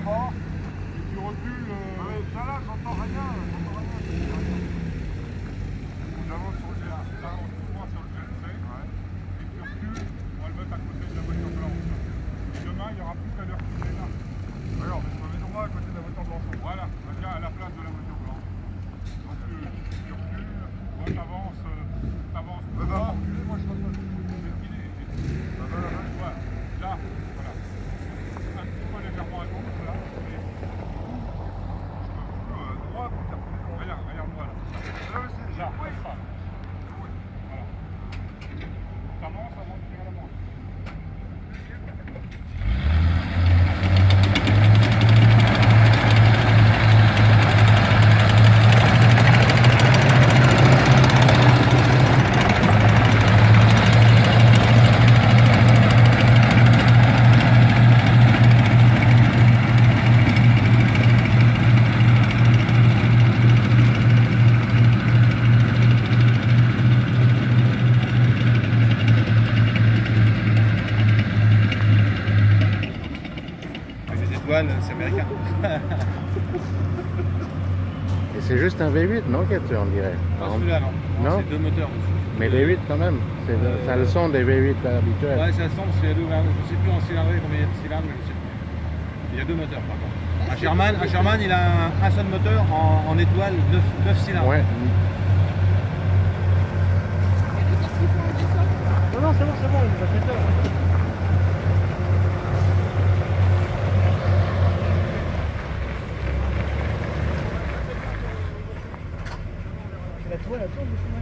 bas et tu recules. Ouais, ça là, j'entends rien. J'avance sur le GLC. Sur le GLC. Ouais. Et tu recules, on va le mettre à côté de la voiture blanche. Et demain, il n'y aura plus qu'à le reculer là. Ouais, on va mettre droit à côté de la voiture blanche. Voilà, à la place de la voiture blanche. Donc tu recules, toi t'avances. Moi je passe pas. Ouais, là, voilà. Un petit peu légèrement à gauche, là. Et je me fous droit pour terminer. Regarde-moi là. Là, c'est là, comme ça. Voilà. T'avances avant de tirer la main. C'est américain. Et c'est juste un V8, non, on dirait? Celui-là, non. Non, c'est 2 moteurs. Mais V8 quand même. Ça a le son des V8 habituels. Ouais, ça le son, parce qu'il y a 2, je ne sais plus en cylindrée combien il y a de cylindres, mais je sais plus. Il y a 2 moteurs par contre. Un Sherman, il a un seul moteur en étoile, 9 cylindres. Ouais. Non, c'est bon, il va fait tard. La toile, elle tourne,